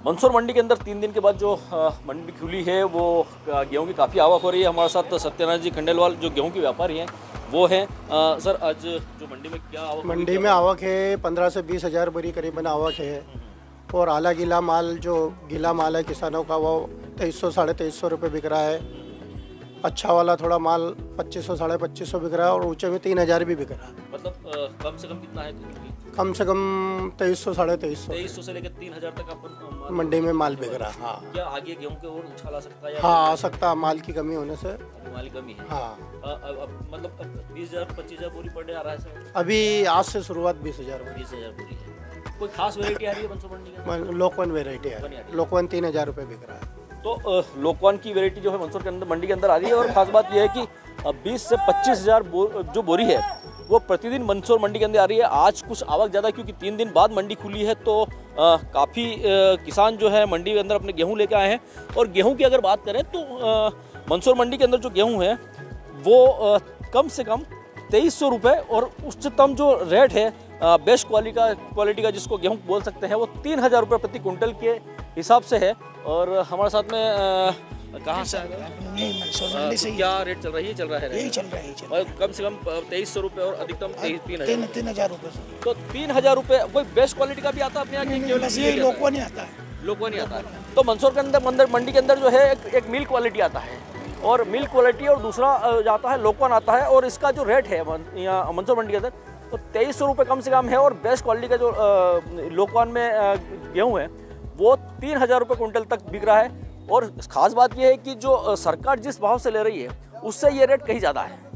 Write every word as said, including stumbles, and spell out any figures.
मंदसौर मंडी के अंदर तीन दिन के बाद जो मंडी खुली है वो गेहूं की काफ़ी आवक हो रही है। हमारे साथ सत्यनारायण जी खंडेलवाल जो गेहूं के व्यापारी हैं वो हैं। सर, आज जो मंडी में क्या आवक? मंडी में आवक है पंद्रह से बीस हज़ार बोरी करीबन आवक है। और आला गीला माल जो गीला माल है किसानों का वो तेईस सौ साढ़े तेईस सौ रुपये बिक रहा है। अच्छा वाला थोड़ा माल पच्चीस सौ साढ़े पच्चीस सौ बिक रहा है और ऊँचे में तीन हज़ार भी बिक रहा है। मतलब कम से कम कितना है? कम से कम तेईस सौ साढ़े तेईस सौ तेईस सौ से लेकर तीन हज़ार तक अपन मंडी में माल बिक रहा है। हाँ, क्या आगे गेहूं के और उछाल आ सकता है? हाँ, आ सकता है। माल की कमी होने से माल की कमी है। हाँ, मतलब बीस हज़ार पच्चीस हज़ार बोरी पर डे आ रहा है सर? अभी आज से शुरुआत बीस हज़ार बीस हज़ार बोरी है। कोई खास वेरायटी आ रही है मंदसौर मंडी के? लोकवन वेरायटी है। लोकवन तीन हज़ार रुपये बिक रहा है। तो लोकवन की वेरायटी जो है मंदसौर के अंदर मंडी के अंदर आ रही है। और ख़ास बात यह है कि बीस से पच्चीस हज़ार जो बोरी है वो प्रतिदिन मंदसौर मंडी के अंदर आ रही है। आज कुछ आवक ज़्यादा क्योंकि तीन दिन बाद मंडी खुली है तो काफ़ी किसान जो है मंडी के अंदर अपने गेहूं लेकर आए हैं। और गेहूं की अगर बात करें तो मंदसौर मंडी के अंदर जो गेहूं है वो आ, कम से कम तेईस सौ रुपये और उच्चतम जो रेट है बेस्ट क्वालिटी का क्वालिटी का जिसको गेहूं बोल सकते हैं वो तीन हज़ार रुपये प्रति कुंटल के हिसाब से है। और हमारे साथ में आ, कहाँ से मंडी से क्या रेट चल रही है? चल रहा है यही चल रहा है, चल और कम से कम तेईस सौ रुपये और अधिकतम तीन तीन तीन हजार रुपये। तो तीन हज़ार रुपये कोई बेस्ट क्वालिटी का भी आता है अपने यहाँ? ये लोकवन ही आता है। लोकवन ही आता है। तो मंदसौर के अंदर मंडी के अंदर जो है एक, एक मिल्क क्वालिटी आता है और मिल्क क्वालिटी और दूसरा जाता है लोकवन आता है। और इसका जो रेट है यहाँ मंदसौर मंडी के अंदर तो तेईस सौ रुपये कम से कम है। और बेस्ट क्वालिटी का जो लोकवन में गेहूँ है वो तीन हज़ार रुपये कुंटल तक बिक रहा है। और ख़ास बात यह है कि जो सरकार जिस भाव से ले रही है उससे ये रेट कहीं ज़्यादा है।